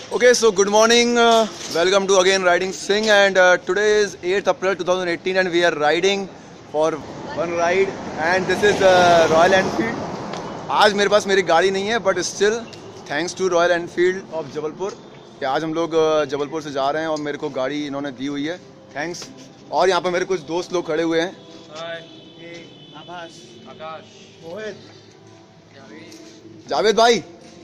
Okay, so good morning. Welcome to again Riding Sing, and today is 8th April 2018 and we are riding for one ride and this is Royal Enfield. आज मेरे पास मेरी गाड़ी नहीं है but still thanks to Royal Enfield of Jabalpur कि आज हम लोग जबलपुर से जा रहे हैं और मेरे को गाड़ी इन्होंने दी हुई है. थैंक्स. और यहाँ पर मेरे कुछ दोस्त लोग खड़े हुए हैं. आकाश, मोहित, जावेद भाई.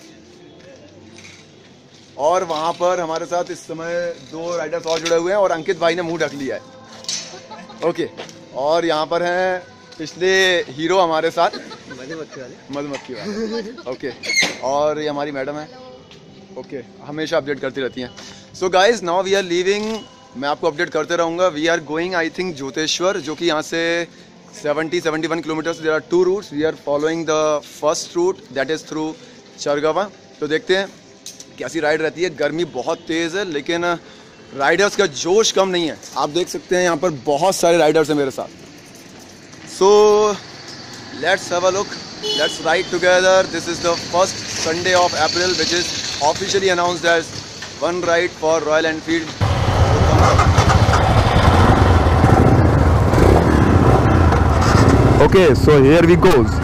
और वहाँ पर हमारे साथ इस समय 2 राइडर्स और जुड़े हुए हैं और अंकित भाई ने मुंह ढक लिया है. ओके. और यहाँ पर हैं पिछले हीरो हमारे साथ मधुमक्खी वाले. ओके. और ये हमारी मैडम है. ओके. हमेशा अपडेट करती रहती हैं. So guys now we are leaving. मैं आपको अपडेट करते रहूँगा. We are going I think Joteshwar, जो कि यहाँ से 70-71 kilometres. There are 2 routes. We are following the first route that is through Chargawa. तो देखते हैं कैसी राइड रहती है. गर्मी बहुत तेज़ है लेकिन राइडर्स का जोश कम नहीं है. आप देख सकते हैं यहाँ पर बहुत सारे राइडर्स हैं मेरे साथ. So let's have a look. Let's ride together. This is the first Sunday of April which is officially announced as one ride for Royal Enfield. Okay, so here we goes.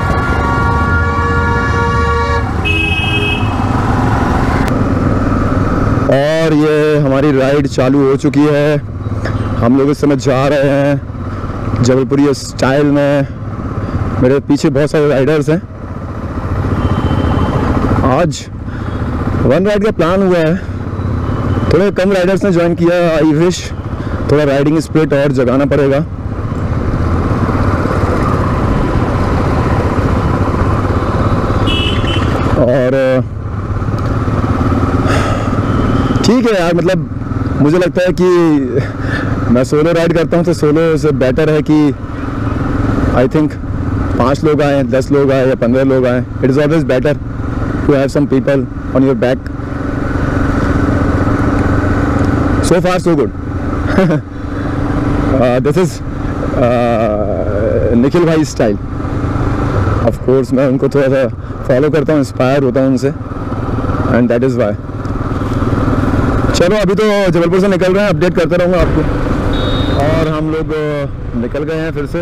और ये हमारी ride चालू हो चुकी है. हम लोग इस समय जा रहे हैं जबलपुरी स्टाइल में. मेरे पीछे बहुत सारे राइडर्स हैं. आज वन राइड का प्लान हुआ है. थोड़े कम राइडर्स ने ज्वाइन किया. आई विश थोड़ा राइडिंग स्पिरिट और जगाना पड़ेगा. और ठीक है यार, मतलब मुझे लगता है कि मैं सोलो राइड करता हूँ तो सोलो से बेटर है कि आई थिंक 5 लोग आए, 10 लोग आए या 15 लोग आए. It is always better to have some people on your back. So far so good. This is Nikhil भाई स्टाइल. ऑफ कोर्स मैं उनको थोड़ा सा फॉलो करता हूँ, इंस्पायर होता हूँ उनसे, एंड दैट इज़ वाई. चलो अभी तो जबलपुर से निकल रहे हैं. अपडेट करते रहूँगा आपको. और हम लोग निकल गए हैं फिर से.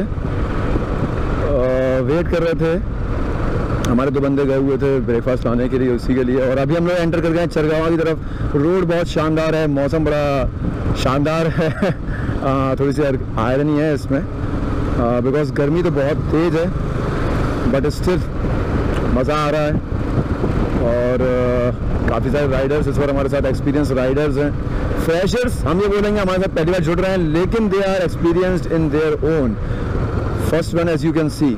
वेट कर रहे थे. हमारे 2 बंदे गए हुए थे ब्रेकफास्ट लाने के लिए, उसी के लिए. और अभी हम लोग एंटर कर गए हैं चरगावा की तरफ. रोड बहुत शानदार है, मौसम बड़ा शानदार है. थोड़ी सी आयरनी है इसमें बिकॉज गर्मी तो बहुत तेज़ है बट स्टिल मज़ा आ रहा है. और काफ़ी सारे राइडर्स इस बार हमारे साथ एक्सपीरियंस राइडर्स हैं. फ्रेशर्स हम ये बोलेंगे हमारे साथ पहली बार जुड़ रहे हैं, लेकिन they are experienced in their own. First one as you can see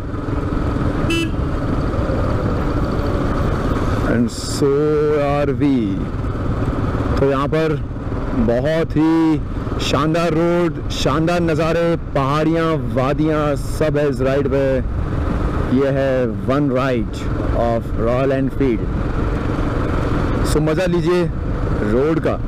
and so are we. तो यहाँ पर बहुत ही शानदार रोड, शानदार नज़ारे, पहाड़ियाँ, वादियाँ सब है इस राइड पे. ये है one ride of Royal Enfield. So मज़ा लीजिए रोड का.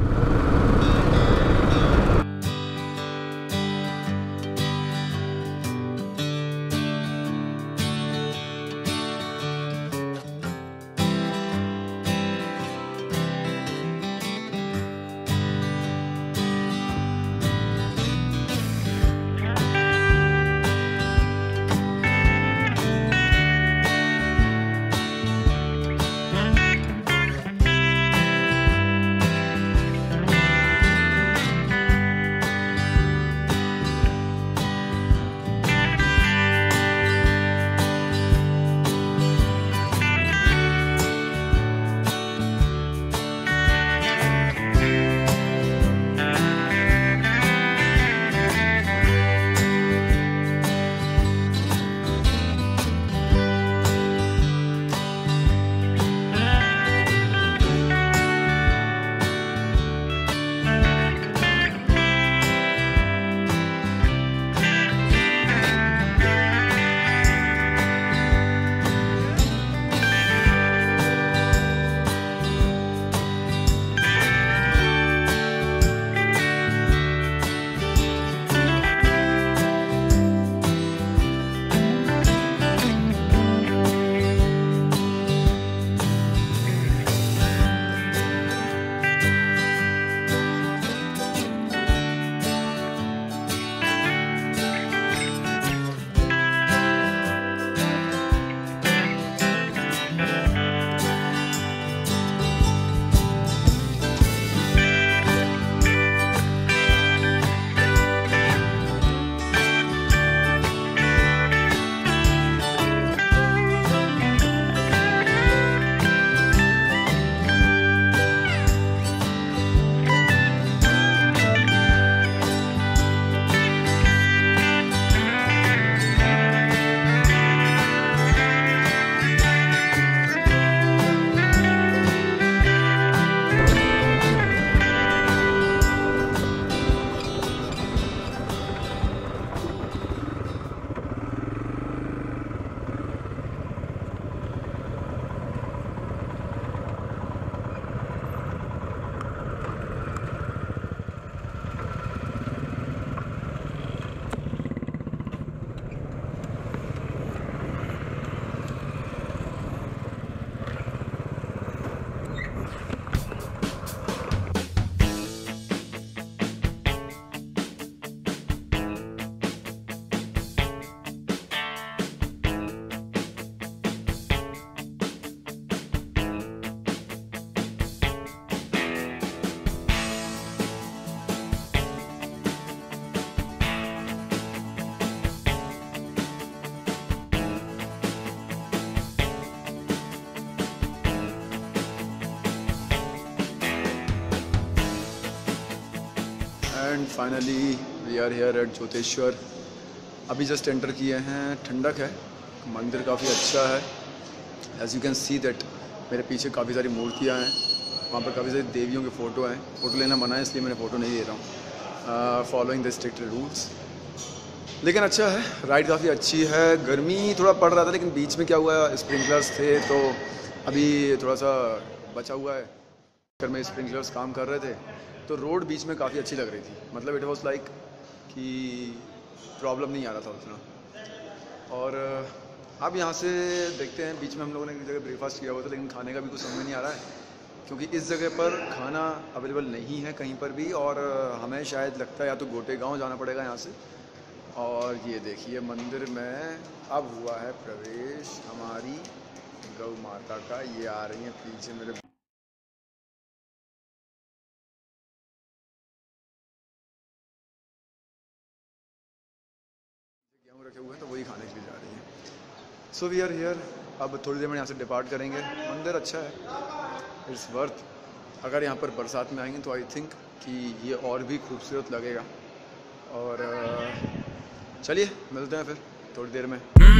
And finally we are here at Joteshwar. अभी जस्ट एंटर किए हैं, ठंडक है, मंदिर काफ़ी अच्छा है। As you can see that मेरे पीछे काफ़ी सारी मूर्तियाँ हैं, वहाँ पर काफ़ी सारी देवियों की फ़ोटो हैं। फ़ोटो लेना मना है इसलिए मैंने फ़ोटो नहीं ले रहा हूँ, फॉलोइंग द स्ट्रिक्ट रूल्स। लेकिन अच्छा है, राइड काफ़ी अच्छी है। गर्मी थोड़ा पड़ रहा था लेकिन बीच में क्या हुआ, स्प्रिंकलर्स थे तो अभी थोड़ा सा बचा हुआ है। अगर में स्प्रिंकलर्स काम कर रहे थे तो रोड बीच में काफ़ी अच्छी लग रही थी, मतलब इट वॉज लाइक कि प्रॉब्लम नहीं आ रहा था उतना। और अब यहाँ से देखते हैं, बीच में हम लोगों ने एक जगह ब्रेकफास्ट किया हुआ था लेकिन खाने का भी कुछ समझ नहीं आ रहा है क्योंकि इस जगह पर खाना अवेलेबल नहीं है कहीं पर भी, और हमें शायद लगता है या तो गोटे गाँव जाना पड़ेगा यहाँ से। और ये देखिए मंदिर में अब हुआ है प्रवेश हमारी गौ माता का। ये आ रही है पीछे मेरे, गेहूँ रखे हुए हैं तो वही खाने के लिए जा रही है। So we are here. अब थोड़ी देर में यहाँ से डिपार्ट करेंगे। मंदिर अच्छा है, इट्स वर्थ। अगर यहाँ पर बरसात में आएंगे तो आई थिंक कि ये और भी खूबसूरत लगेगा। और चलिए मिलते हैं फिर थोड़ी देर में।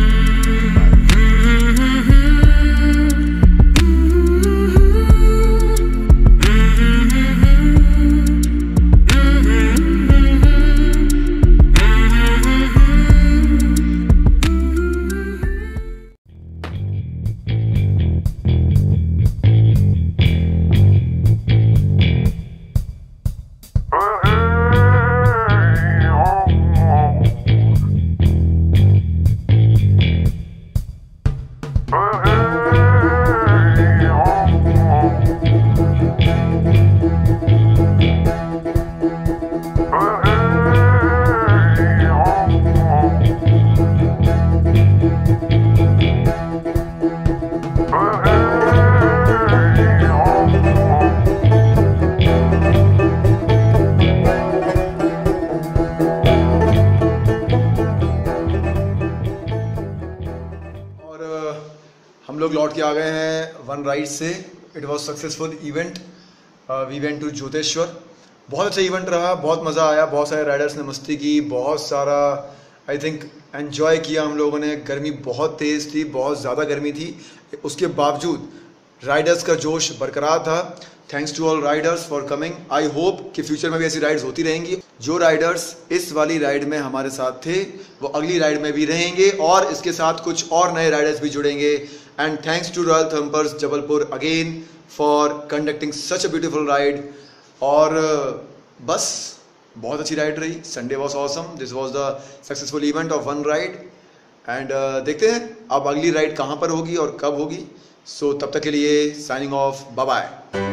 हम लोग लौट के आ गए हैं वन राइड से। It was successful event. We went to Joteshwar. बहुत अच्छा इवेंट रहा, बहुत मज़ा आया, बहुत सारे राइडर्स ने मस्ती की, बहुत सारा आई थिंक एन्जॉय किया हम लोगों ने। गर्मी बहुत तेज़ थी, बहुत ज़्यादा गर्मी थी, उसके बावजूद राइडर्स का जोश बरकरार था। Thanks to all riders for coming. I hope कि फ्यूचर में भी ऐसी राइड्स होती रहेंगी। जो राइडर्स इस वाली राइड में हमारे साथ थे वो अगली राइड में भी रहेंगे और इसके साथ कुछ और नए राइडर्स भी जुड़ेंगे। And thanks to Royal Thumpers Jabalpur again for conducting such a beautiful ride. और बस बहुत अच्छी राइड रही। Sunday was awesome. This was the successful event of one ride. And देखते हैं अब अगली राइड कहाँ पर होगी और कब होगी। सो तब तक के लिए साइनिंग ऑफ, बाय बाय।